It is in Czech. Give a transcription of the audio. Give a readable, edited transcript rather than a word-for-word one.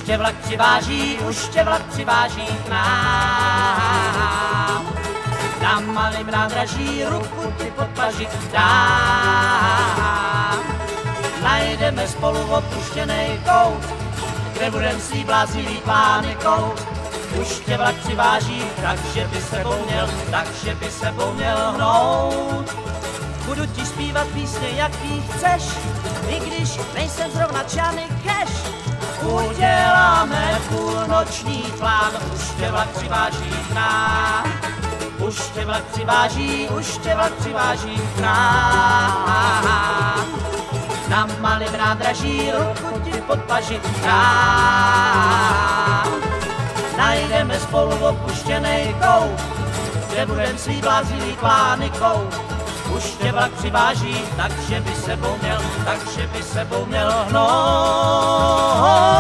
tě vlak přiváží k nám. Na malým nádraží ruku ti pod paži dám. Najdeme spolu opuštěnej kout, kde budem svý bláznivý plány kout. Už tě vlak přiváží, takže by sebou měl hnout. Budu ti zpívat písně, jaký chceš, i když nejsem zrovna Johnny Cash. Uděláme půlnoční plán, už tě vlak přiváží k nám. Už tě vlak přiváží k nám. Na malým nádraží ruku ti pod paži dám. Najdeme spolu opuštěnej kout, kde budem svý bláznivý plány kout. Už tě vlak přiváží, takže by sebou měl hnout.